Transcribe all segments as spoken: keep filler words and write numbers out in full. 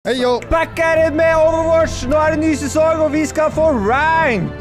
Hei, yo! Back at it med Overwatch! Nå er det ny sesong, og vi skal få rank!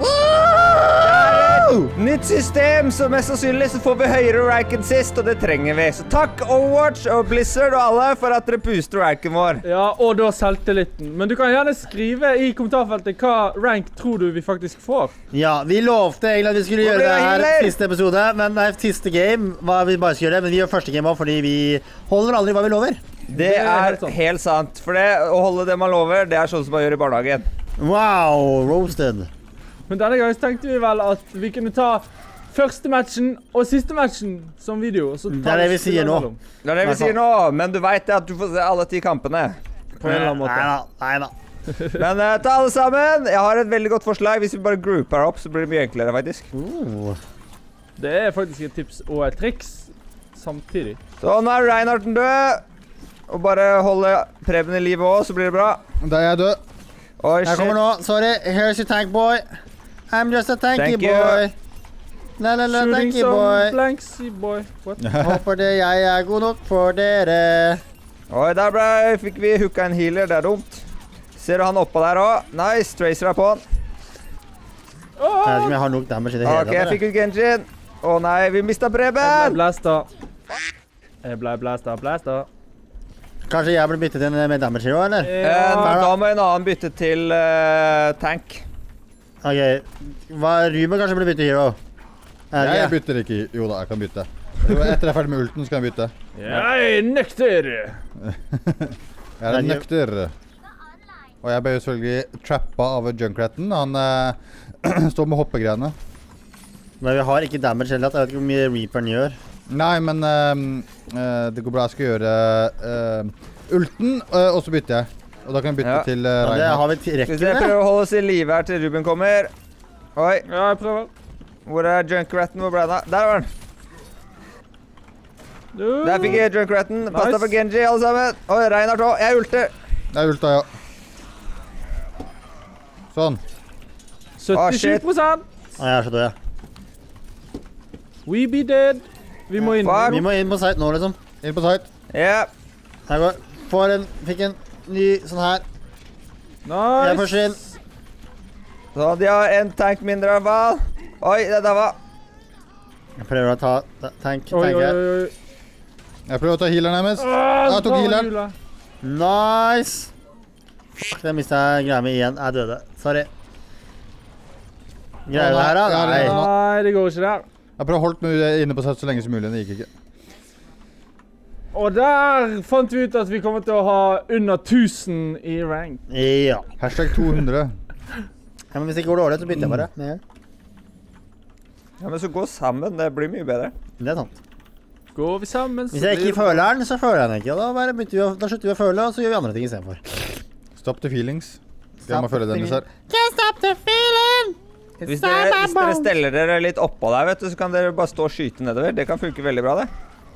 Nytt system, så mest sannsynlig så får vi høyere rank enn sist, og det trenger vi. Så takk Overwatch og Blizzard og alle for at dere booster ranken vår. Ja, og da selvtilliten. Men du kan gjerne skrive i kommentarfeltet hva rank tror du vi faktisk får. Ja, vi lovte egentlig at vi skulle gjøre det her siste episode, men det er siste game var vi bare skulle gjøre det, men vi gjør første game også fordi vi holder aldri hva vi lover. Det er helt sant, for det å holde det man lover, det er sånn som man gjør i barnehagen. Wow, roasted. Men denne gangen tenkte vi vel at vi kunne ta første matchen og siste matchen som video. Så det er det vi sier nå. Det er det vi sier nå, men du vet at du får se alle ti kampene. På en eller annen måte. Neida, neida. Men uh, ta alle sammen. Jeg har et veldig godt forslag. Hvis vi bare grouper opp, så blir det mye enklere, faktisk. Uh. Det er faktisk et tips og et triks samtidig. Så nå er Reinhardten død. Og bare holde Preben i livet også, så blir det bra. Da er jeg død. Oi, Jeg kommer nå. Sorry. Here's your tank boy. I'm just a tanky Thank you. boy. La la la, Shooting tanky some boy. blanksy boy. What? Håper det jeg er god nok for dere. Oi, der ble, fikk vi hooka en healer. Det er dumt. Ser du han oppå der også? Nice. Tracer er på han. Jeg vet ikke om jeg har nok damage i det hele. Ok, jeg fikk ut Genjin. Å nei, vi mistet Jeg ble Preben. blæsta. Jeg ble blæsta, blæsta. Kanskje jeg blir byttet inn med damage hero, eller? Eh, da må en annen bytte til uh, tank. Ok, hva, Ruben kanskje blir byttet hero? Er Jeg det? bytter ikke. Jo da, jeg kan bytte. Jo, etter jeg er ferdig med ulten, så kan jeg bytte. Jeg nekter! Jeg er nøkter. Og jeg ble jo selvfølgelig trappa av Junkratten. Han eh, står med hoppegreiene. Men vi har ikke damage heller. Jeg vet ikke hvor mye Reaperen gjør. Nei, men eh, eh, det går bra. Jeg skal gjøre eh, ulten, eh, og så bytter jeg. Og da kan jeg bytte Ja. til uh, Ja, det Reinhardt. har vi Skal vi rekker se, det. prøver å holde oss i live her til Ruben kommer. Oi, Ja, jeg prøver. hvor er Junkratten? Hvor ble den av? Der var den. Du. Der fikk jeg Junkratten. Pass deg Nice. for Genji, alle sammen. Oi, Reinhardt også. Jeg ulter. Det er ulta, ja. Sånn. syttisju prosent. Å, jeg er så død, ja. We be dead. Vi må inn. Fuck. Vi må inn på site nå, liksom. Inn på site. Ja. Her går. Får en, fikk en ny sånn her. Jeg Nice. forsvinner. Så de har en tank mindre i hvert fall. Oi, det der var. Jeg prøver å ta ta- tank, Oi, oi, tank her. oi. Jeg prøver å ta healeren deres. Ah, Jeg tok bra, healeren. Jula. Nice! Fuck, det mistet jeg greia mi igjen. Jeg døde. Sorry. Greier det her, da? Ja, det er Nei. det. Nei, det går ikke der. Jeg prøver å holde meg inne på site så lenge som mulig. Det gikk ikke. Og der fant vi ut at vi kommer til å ha under tusen i rank. Ja. Hashtag to hundre. Ja, men hvis det går dårlig, så bytter jeg bare. Ja. Ja, men så gå sammen. Det blir mye bedre. Det er sant. Går vi sammen, så Hvis jeg blir ikke føler den, så føler jeg den ikke. Og da, bare bytter vi, å- da slutter vi å føle, og så gjør vi andre ting i stedet for. Stop the feelings. Jeg må følge den hvis her. Can't stop the feeling! Hvis dere, hvis dere steller dere litt oppå der, vet du, så kan dere bare stå og skyte nedover. Det kan funke veldig bra, det.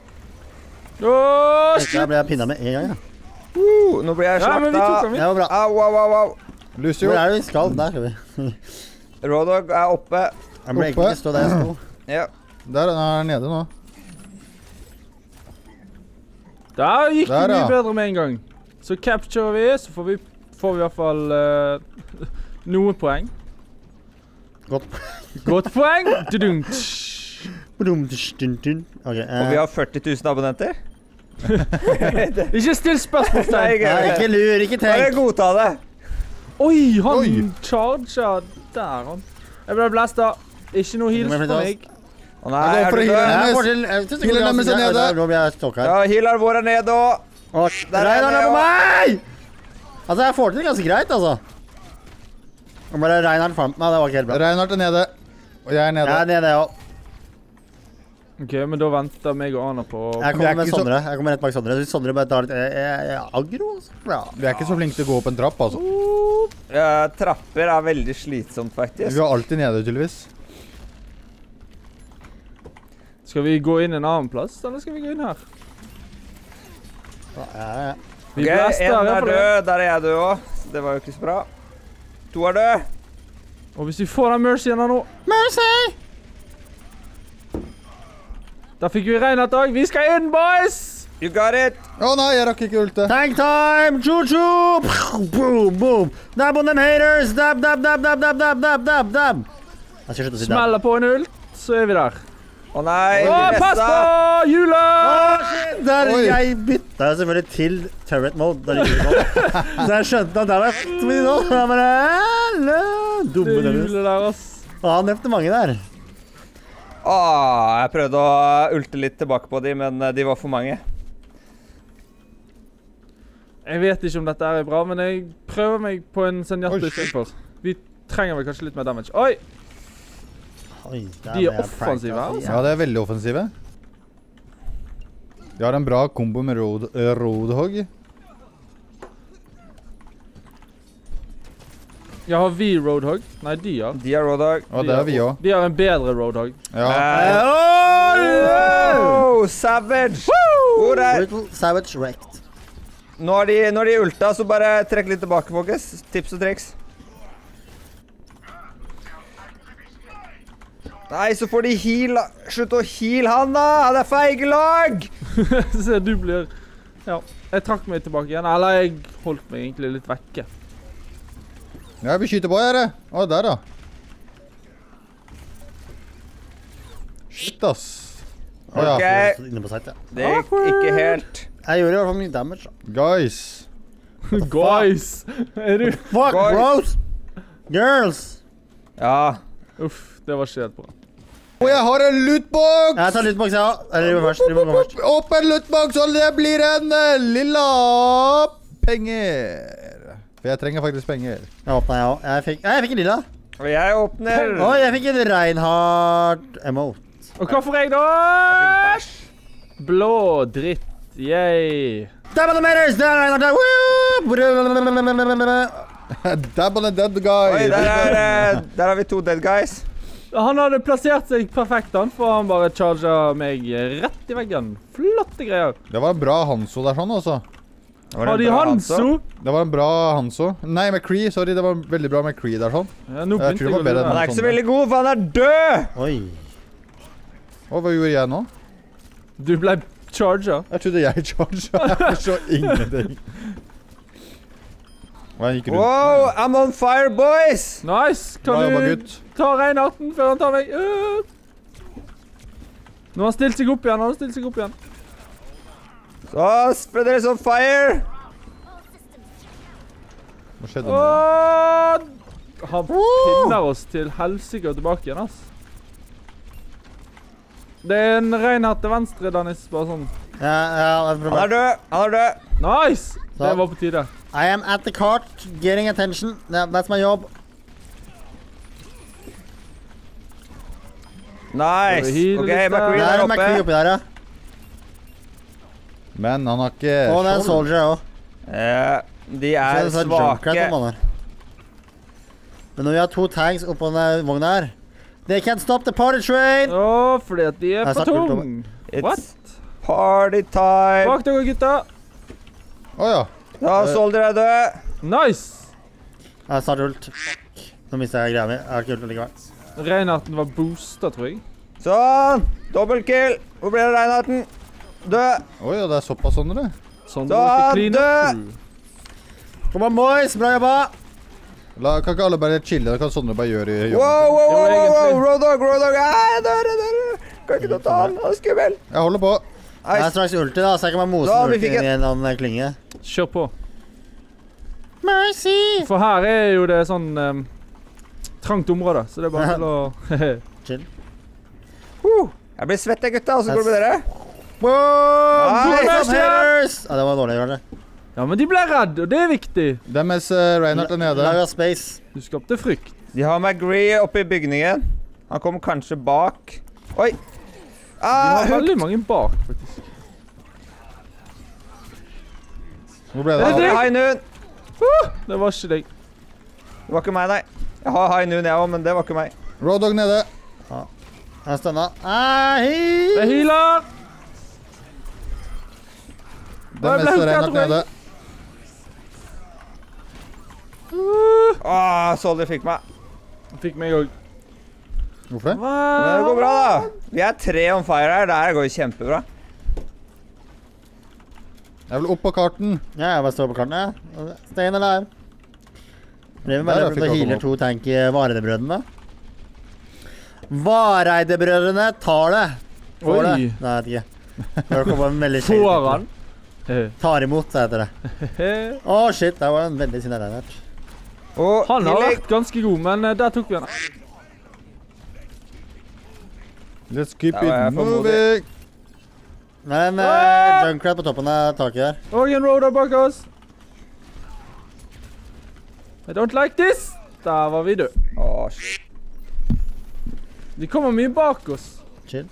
Åh, Da ble jeg pinnet med en gang, ja. Uh, nå blir jeg Ja, men vi tok slakta. den, vi. Det var bra. Au, au, au, au. Lucio. Hvor er det vi skal? Der skal vi. Rawdog er oppe. Jeg ble egentlig ikke stå der jeg sto. Ja. Der er han nede nå. Der gikk det Der, mye ja. bedre med en gang. Så capturer vi, så får vi, får vi i hvert fall uh, noen poeng. Godt. Godt poeng! Dudung. Brum, tsch, dun, dun. Ok, Og eh, vi har førti tusen abonnenter. Ikke still Nei, spørsmålstegn. ikke, Nei, ikke lur, ikke Bare tenk. godta det. Oi, han Oi. charger der, han. Jeg ble blæsta. Ikke noe heals Må jeg på flytte meg. Å nei, Jeg går er for du å død? heale. Jeg får til... Jeg synes det går Healer ganske nærmest er greit. nede. Nå blir jeg stokk her. Ja, healer vår er nede og... Å, Der er Reinar det, er på ja. meg! Altså, jeg får til det ganske greit, altså. Nå bare Reinhardt fant meg, det var ikke helt bra. Reinhardt er nede. Og jeg er nede. Jeg er nede, ja. Ok, men da venter meg og Anna på... Jeg Vi er kommer med ikke så- Sondre. Jeg kommer rett bak Sondre. Hvis Sondre bare tar litt eh, eh, aggro, så bra. Vi er ikke så flinke til å gå opp en trapp, altså. Ja, trapper er veldig slitsomt, faktisk. Vi var alltid nede, tydeligvis. Skal vi gå inn en annen plass, eller skal vi gå inn her? Ja, ja, ja. Vi Ok, blæster, en i hvert er fall. død, der er jeg død også. Det var jo ikke så bra. To er død. Og hvis vi får den Mercy her nå... Mercy! Da fikk vi Reinhardt også. Vi skal inn, boys! You got it. Å oh, nei, jeg rakk ikke ulte. Tank time! Choo-choo! Boom, boom! Dab on them haters! Dab, dab, dab, dab, dab, dab, dab, dab, dab! Jeg skal slutte å si dab. Smeller på en ult, så er vi der. Å nei, Å, pass på! Jula! Åh, shit! Der Oi. jeg bytta selvfølgelig til turret mode. Der jeg gjorde det. Så jeg skjønte at det var fett med nå. Jeg bare, hello! Det Dumme er dømmes. jule der, ass. Og han drepte mange der. Åh, jeg prøvde å ulte litt tilbake på dem, men de var for mange. Jeg vet ikke om dette er bra, men jeg prøver meg på en Zenyatta Oi, i stedet for. Vi trenger vel kanskje litt mer damage. Oi! Oi, der De er ble jeg offensive, pranket, altså. Ja, det er veldig offensive. De har en bra kombo med road, uh, Roadhog. Jeg har vi Roadhog. Nei, de har. De har Roadhog. Og det har vi også. De har en bedre Roadhog. Ja. Eh, oh, savage! Hvor er... Brutal Savage wrecked. Når de, når de ulta, så bare trekk litt tilbake, folkens. Tips og triks. Nei, så får de heal. Slutt å heal han da! Han er feigelag! Se, du blir... Ja, jeg trakk meg tilbake igjen. Eller jeg holdt meg egentlig litt vekke. Ja, vi skyter på her. Å, der da. Shit, ass. Å ja. Ok. Inne på site, ja. Det gikk ikke helt. Jeg gjorde i hvert fall mye damage, da. Guys. Guys! Er du... Fuck, Guys. bros! Girls! Ja. Uff, det var ikke helt bra. Og jeg har en lootbox! Jeg tar lootbox, ja. Eller du først. Du må gå først. Opp en lootbox, og det blir en uh, lilla penger. For jeg trenger faktisk penger. Jeg åpnet, jeg også. Jeg fikk, jeg fikk en lilla. Og jeg åpner. Oi, jeg fikk en Reinhardt emote. Og hva får jeg da? Bæsj. Blå dritt. Yay. Dab on the matters! Der er Reinhardt! Woo! Dab on the dead guy. Oi, der, er, eh, der har vi to dead guys. Han hadde plassert seg perfekt, han, for han bare charget meg rett i veggen. Flotte greier. Det var en bra Hanso der sånn, altså. Har de Hanso? Det var en bra Hanso. Nei, McCree, sorry, det var en veldig bra McCree der sånn. Ja, nå Jeg tror begynte det jeg var å bedre lure. Han er ikke så veldig god, for han er død! Oi. Og hva gjorde jeg nå? Du ble charget. Jeg trodde jeg charget. Jeg så ingenting. Og jeg gikk rundt. Wow, I'm on fire, boys! Nice. Bra Kan jobba, du gutt. ta Reinhardten før han tar meg? Øh. Nå har han stilt seg opp igjen, nå har han stilt seg opp igjen. Så spør dere som fire. Hva skjedde nå? Åh, han pinner oss til helsike og tilbake igjen, ass. Det er en Reinhardt til venstre, Dennis, bare sånn. Ja, ja, det er Han bra. er død, han er død. Nice! Det Så. var på tide. I am at the cart, getting attention. Yeah, that's my job. Nice. Heal Ok, litt der. McCree Det der er McCree oppe. oppi der, ja. Men han har ikke... Og det er Soldier også. Ja, de Så er det er Junkrat svake. om han her. Men når vi har to tanks oppå den vogna her, they can't stop the party train! Åh, fordi at de er Jeg for satt kult over. tung. It's What? party time. Bak dere, gutta. Åja. Ja, Soldier er død. Nice! Jeg har snart ult. Fuck. Nå mistet jeg greia mi. Jeg har ikke ult likevel. Reinhardten var booster, tror jeg. Sånn. Dobbeltkill. Hvor ble det Reinhardten? Død. Åja, det er såpass sånn, eller? Sånn, Da det var ikke clean død! up. Kom on, boys! Bra jobba! La, kan ikke alle bare chille? Det kan sånne bare gjøre i jobben. Wow, wow, wow, Jo, wow, wow. egentlig. Roadhog, Roadhog. Ah, jeg dør, jeg dør. Kan ikke ta han, han er skummel. Jeg holder på. Jeg er Nice. straks ulti, da, så jeg kan bare mose Da, den vi ulti fikk inn i en eller annen klynge. Kjør på. Mercy! For her er jo det sånn um, trangt område, så det er bare til å... Chill. Uh, jeg blir svett, jeg, gutta. Hvordan går det med dere? Wow! Nice. Nice. Up haters! Ja, det var dårlig, kanskje. Ja, men de ble redd, og det er viktig. Det er mens uh, Reinhardt er nede. Laga space. Du skapte frykt. De har McGree oppe i bygningen. Han kommer kanskje bak. Oi. De Ah, har hook. veldig mange bak, faktisk. Hvor ble Da det har av? vi High Noon. Det var ikke deg. Det var ikke meg, nei. Jeg har High Noon, jeg òg, men det var ikke meg. Roadhog nede. Jeg stønna. Ah, Det hei! healer! Det er Jeg ble mens hooket, Reinhardt tror jeg. nede. Åh, Soldier fikk meg. Fikk meg òg. Hvorfor det? Men det går bra, da. Vi er tre on fire her. Det her går jo kjempebra. Jeg vil opp på karten. Ja, jeg bare står på karten, ja. Stein eller? Blir vi Der, bare ja, for fikk å jeg healer komme to tank i Vareidebrødrene. Vareidebrødrene tar det. Får Oi. det. Nei, jeg vet ikke. Det kommer en veldig skjelt Får ut. han? Tar imot, heter det. Å, shit, der var en veldig sinne Reinhardt. Og Han har healing. vært ganske god, men eh, der tok vi han. Let's keep Der var jeg it for moving. Men Ah! uh, Junkrat på toppen av taket der. Og en roader bak oss. I don't like this. Der var vi død. Åh, shit. De kommer mye bak oss. Chill.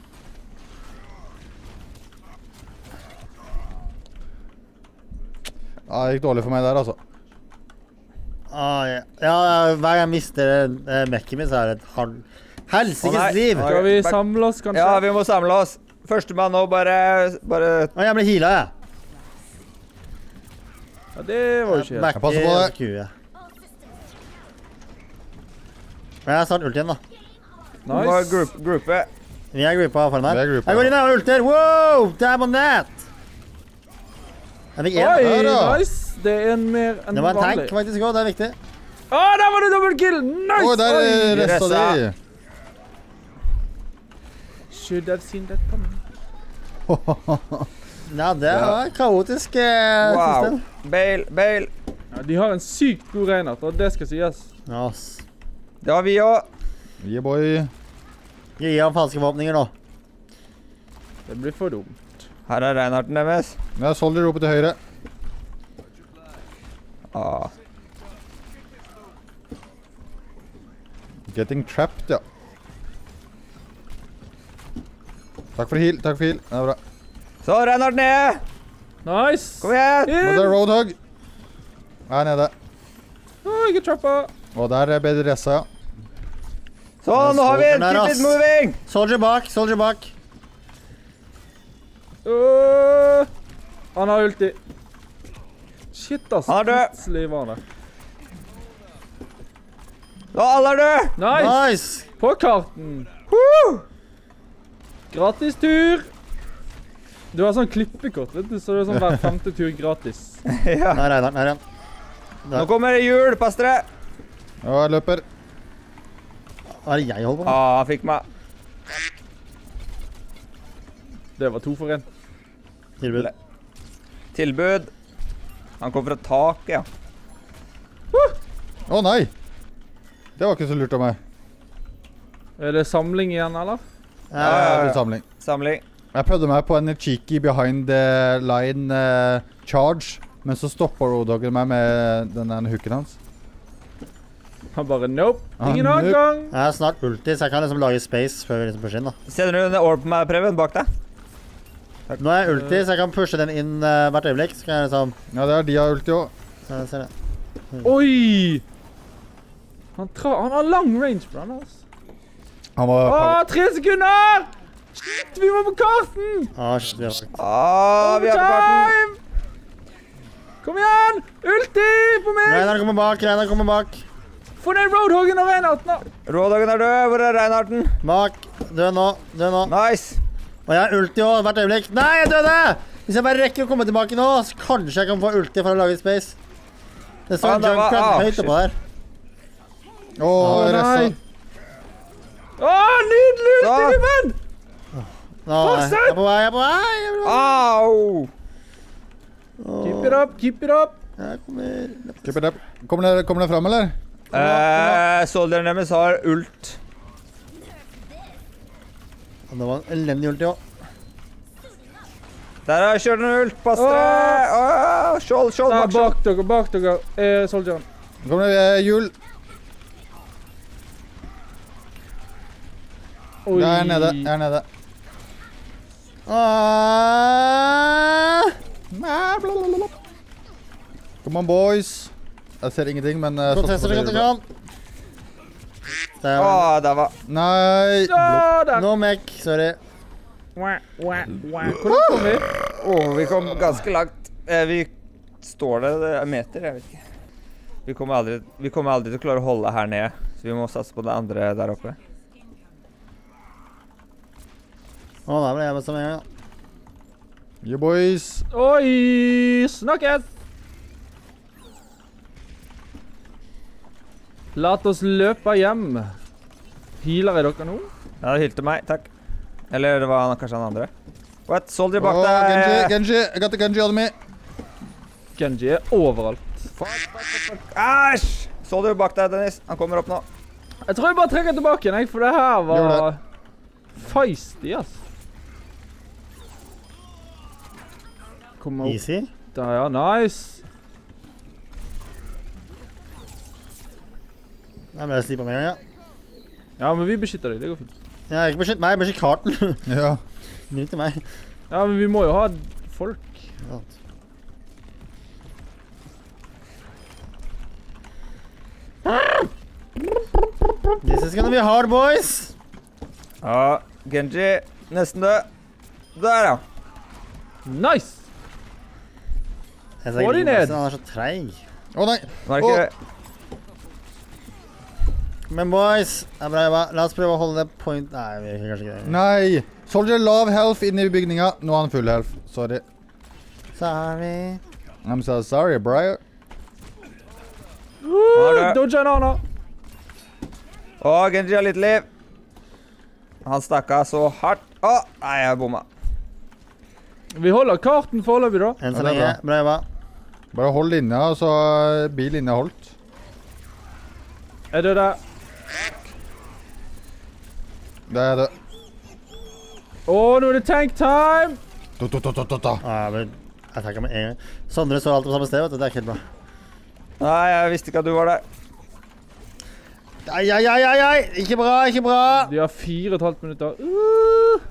Ja, det gikk dårlig for meg der, altså. Ah, ja. ja, hver gang jeg mister uh, mekken min, så er det et hal- Å, helsikes nei. liv. Oi. Skal vi samle oss, kanskje? Ja, vi må samle oss. Førstemann nå, bare... bare... Å, jeg ble heala, jeg. Ja, det var jo ikke helt. Back Jeg passer på det. Q, ja. Men jeg har snart ult igjen, da. Vi må Nice. group, gruppe. Vi er gruppa foran Vi her. er gruppa, Jeg går inn ja. her og ulter. Wow! Damn on that! Jeg fikk én. Oi, Der, ja. nice. Det er en mer enn Det var en tank vanlig. faktisk òg, det er viktig. Å, der var det double kill! Nice! Å, der er resten av de. Should have seen that coming. Ja, det var et kaotisk eh, Wow. system. Bale, Bale. Ja, de har en sykt god Reinhardt, og det skal sies. Ja, ass. Det har vi også. Yeah, boy. Gi ham falske våpninger nå. Det blir for dumt. Her er Reinhardten deres. Ja, soldier oppe til høyre. Ah. Getting trapped, ja. Takk for heal, takk for heal. Det er bra. Så, Reinhardt nede. Nice! Kom igjen. Og det er In! roadhog. Her nede. Å, jeg er trappa. Og der er bedre ressa. Så, nå har vi en Den er keep rass. it moving. Soldier bak, soldier bak. Øh, han har ulti. Shit, ass. Han er død. Plutselig var han der. Nå, alle er døde. Nice! Nice! På karten. Woo! Gratis tur. Du har sånn klippekort, vet du, så det er sånn hver femte tur gratis. Ja. Der er Reinhardt, der igjen. Nå kommer det jul, pass dere. Ja, jeg løper. Hva er det jeg holder på med? Ah, han fikk meg. Det var to for en. Tilbud. Tilbud. Han kom fra taket, ja. Å nei! Det var ikke så lurt av meg. Er det samling igjen, eller? Ja, ja, ja. til samling. Samling. Jeg prøvde meg på en cheeky behind the line eh, charge, men så stoppa roadhoggen meg med den der hooken hans. Han bare nope. Ah, Ingen nope. avgang. Jeg er snart ulti, så jeg kan liksom lage space før vi liksom pusher inn, da. Sender du en orb på meg, Preben, bak deg? Nå er jeg ulti, så jeg kan pushe den inn eh, hvert øyeblikk. Så kan jeg liksom... Ja, det er de har ulti òg. Så jeg ser det. Oi! Han, tra han har lang range på den, altså. Han var Å, tre sekunder! Shit, vi må på karten! Ah, shit, det var... Ah, vi er på karten. Overtime! Kom igjen! Ulti på meg! Reinhardt kommer bak, Reinhardt kommer bak. Få ned Roadhoggen og Reinhardt nå! Rådagen er død. Hvor er Reinhardten? Bak. Død nå, død nå. Nice. Og jeg har ulti også, hvert øyeblikk. Nei, jeg døde! Hvis jeg bare rekker å komme tilbake nå, så kanskje jeg kan få ulti for å lage space. Det står Ah, det var- Junkrat ah, høyt oppå der. Å, Å, ressa. nei. Å, nydelig ulti, Så. min venn! Nå, jeg er på vei, jeg er på vei. Jeg, er på vei. Au! Keep it up, keep it up. Jeg kommer... Keep it up. Kommer dere, kommer dere fram, eller? Eh, Solderen deres har ult. Det var en elendig ulti også. Der har jeg kjørt en ult. Pass dere. Åh, skjold, skjold, Der, bak skjold. bak dere, bak dere. Eh, soldieren. Kommer det eh, hjul. Oi. Der nede. Der nede. Ah! Come on, boys. Jeg ser ingenting, men uh, Protester så godt jeg kan. Der. Åh, der var... Nei! Ja, der. No mech, sorry. Wah, wah, wah. Hvordan kom vi? Åh, vi kom ganske langt. Eh, vi står der, det er meter, jeg vet ikke. Vi kommer, aldri, vi kommer aldri til å klare å holde her nede, så vi må satse på det andre der oppe. Å, der ble jeg med som en gang. You boys. Oi, snakkes! La oss løpe hjem. Healer er dere nå? Ja, det hylte meg, takk. Eller det var han, kanskje han andre. What? Soldier bak Åh, deg! Genji, Genji. I got the Genji on me. Genji er overalt. Fuck, fuck, fuck, fuck. Æsj! Soldier bak deg, Dennis. Han kommer opp nå. Jeg tror jeg bare trekker tilbake igjen, jeg, for det her Gjør var feisty, ass. Kom opp. Easy. Der, ja. Nice. Jeg ble slipet med en gang, ja. Ja, men vi beskytter deg. Det går fint. Ja, ikke beskytt meg, beskytt karten. Ja. Nytt til meg. Ja, men vi må jo ha folk. Sant. This is gonna be hard, boys. Ja, Genji. Nesten død. Der, ja. Nice! Jeg Få de ned. Han er så treig. Å nei. Var det ikke... Men boys, det er bra jobba. La oss prøve å holde det point... Nei, vi gjør kanskje ikke det. Nei. Soldier lav health inne i bygninga. Nå har han full health. Sorry. Sorry. I'm so sorry, bro. Uh, Dodge en annen. Å, Genji har litt liv. Han stakka så hardt. Å, nei, jeg bomma. Vi holder karten foreløpig, da. Enn så Ja, det er lenge. Bra jobba. Bare hold linja, så blir linja holdt. Er det det? Det er det. Å, nå er det tank time! Da, da, da, da, da, da. Ah, jeg ble attacka med en gang. Sondre står alltid på samme sted, vet du. Det er ikke helt bra. Nei, jeg visste ikke at du var der. Ai, ai, ai, ai, ai! Ikke bra, ikke bra! De har fire og et halvt minutter. Uh.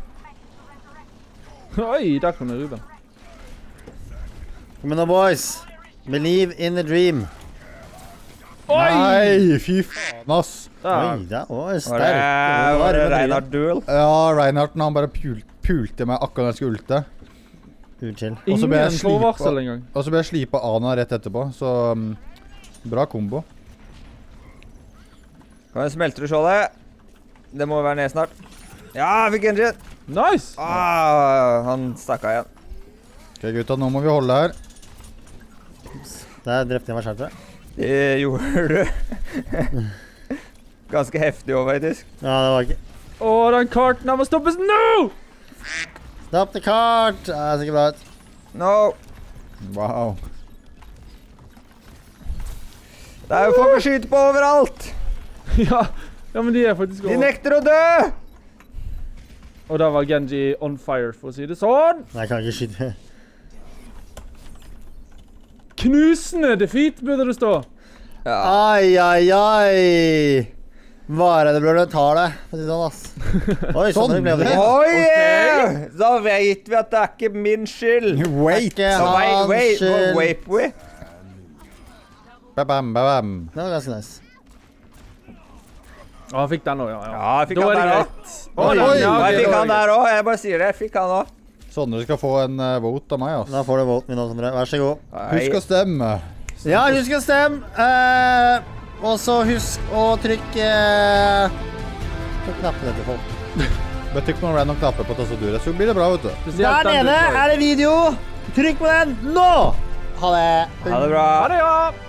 Oi, der kom det Ruben. Kom igjen nå, boys. Believe in the dream. Oi! Nei, fy faen, ass. Der. Oi, det var Var sterkt. det, var det Reinhard Duel? Ja, Reinhardten, han bare pul pulte meg akkurat når jeg skulle ulte. Uchill. Og så ble jeg Ingen slipa- forvarsel engang. Og så ble jeg slipa Ana rett etterpå, så um, bra kombo. Kan jeg smelte du skjoldet? Det må være ned snart. Ja, jeg fikk Genji. Nice! Ah, han stakka igjen. Ok, gutta, nå må vi holde her. Der drepte jeg meg selv, tror jeg. Det gjorde du. Ganske heftig også, faktisk. Ja, det var ikke... Å, den karten her må stoppes nå! Stopp the cart! Ja, det ser ikke bra ut. No. Wow. Det er jo folk å skyte på overalt. Ja, ja, men de er faktisk De over. nekter å dø. Og der var Genji on fire, for å si det sånn. Nei, jeg kan ikke skyte. Knusende defeat burde det stå. Ja. Ai, ai, ai! Bare det brødre tar det, for å si det sånn, ass. Oi, sånn ble det ikke. Oi, yeah! Da vet vi at det er ikke min skyld. Wait! Ikke Så wait, hans wait, skyld. wait, wait. Ba-bam, ba-bam. Det var ganske nice. Å, han fikk den også, ja. ja. Ja, jeg fikk Da han er det der greit. også. Å, Oi, den, oi, ja, Og ok, jeg da fikk er han det greit. der også. Jeg bare sier det, jeg fikk han også. Sondre skal få en uh, vote av meg, ass. Da får du voten min nå, Sondre. Vær så god. Husk å stemme. Ja, husk å stemme. Eh, og så husk å trykke på knappene til folk. Bare trykk på noen random knapper på tastaturet, så blir det bra, vet du. Spesielt Der den nede du tar. er det video. Trykk på den nå! Ha det. Ha det bra. Ha det, ja!